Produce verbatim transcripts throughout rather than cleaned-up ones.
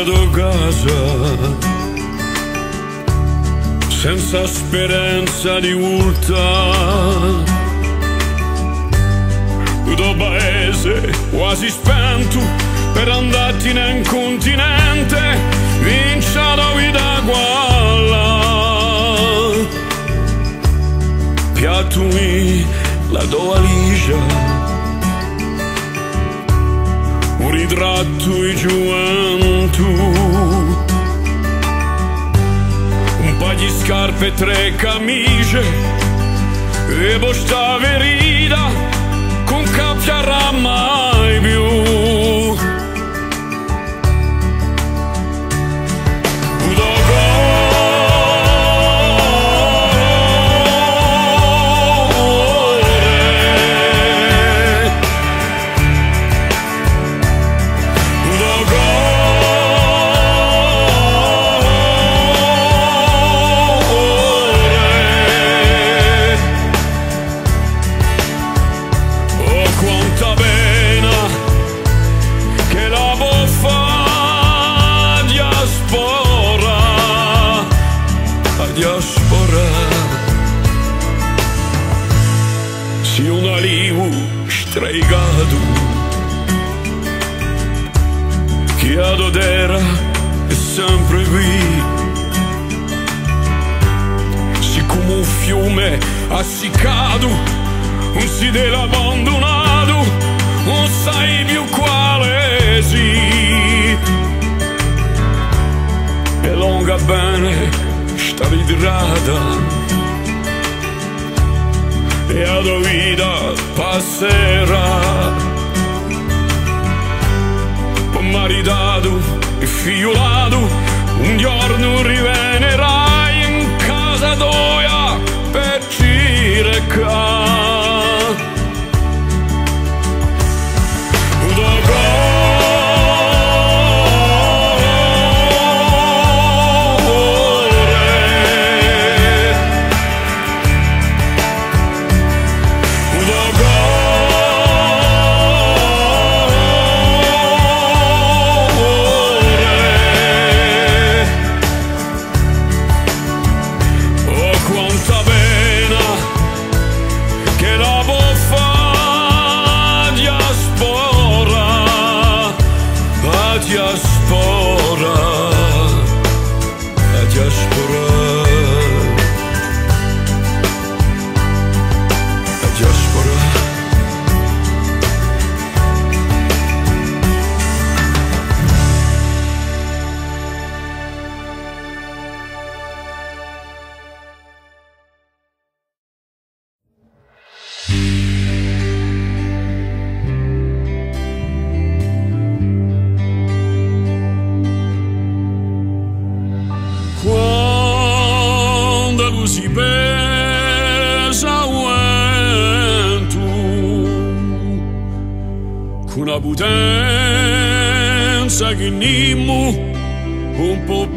lasciato casa senza speranza di volta. Questo paese quasi spento per andarti in un continente, vinciato vita quella. Piattumi la tua valigia, un ritratto di gioventù, un paio di scarpe e tre camicie, e poi sta verita con cappiarà mai più. Si un alivo streicato che ad era è sempre qui, si come un fiume assiccato, un si dell'abbandonato, non sai più quale sì, e lunga bene sta ritrata, e la tua vita passerà. Poi maritato e figliolato, un giorno rivenerai in casa tua per cercare diaspora, la diaspora, la diaspora. Si pesa vento con una potenza che nimmo un po'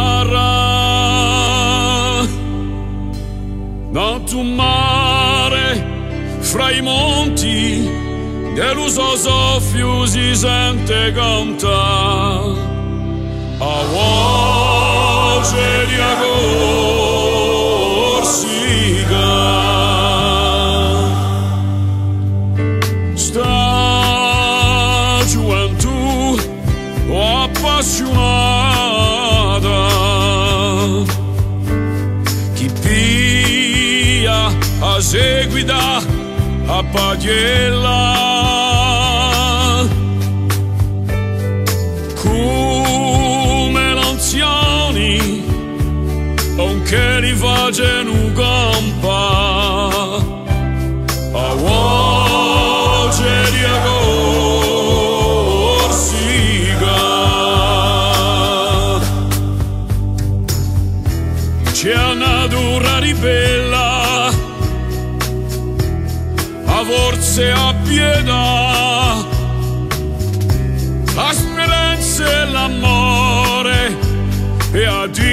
parra da tu mare fra i monti dello soffio si sente cantare a voce di agosto. Sta gioventù appassionata chi pia a seguita a pagella come l'anziani che li facciano campa a voce di Corsica. C'è una natura ribella a forze a pietà, la speranza e l'amore e a Dio